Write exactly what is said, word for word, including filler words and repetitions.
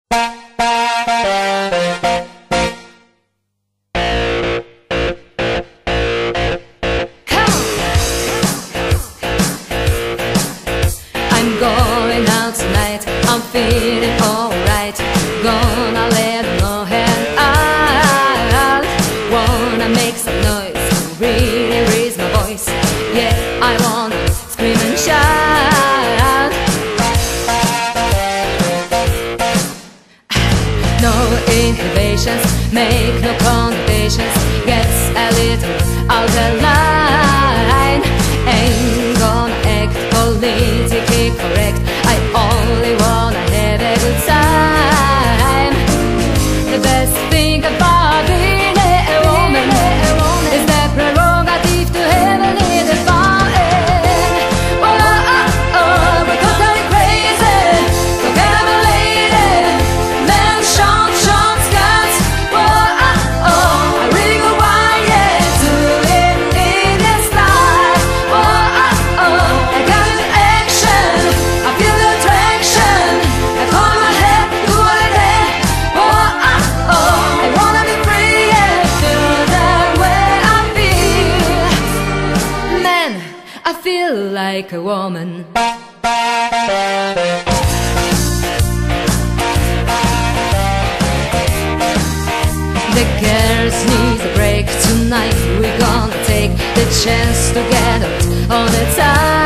I'm going out tonight, I'm feeling alright. Gonna let them know and I wanna make some noise, really raise my voice. Yeah, I wanna scream and shout. No inhibitions, make no connotations. Gets a little out of line. Ain't gonna act politically correct, I only wanna have a good time. The best thing about being a woman is the prerogative to have a little fun. Well, oh, oh, oh, we're totally crazy, forget about lady, men, short, short skirts. Well, oh, oh, I really go wild, yeah, to live in this life. Well, oh, oh, I got an action, I feel the attraction, I call my head, do what I did. Well, oh, oh, I wanna be free, yeah, feel that way I feel. Man, I feel like a woman. The girls need a break tonight. We're gonna take the chance to get out on the time.